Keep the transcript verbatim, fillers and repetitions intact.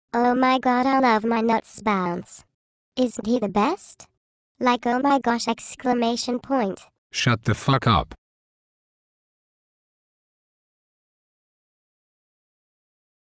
Oh my god, I love my nuts bounce. Isn't he the best? Like oh my gosh exclamation point. Shut the fuck up.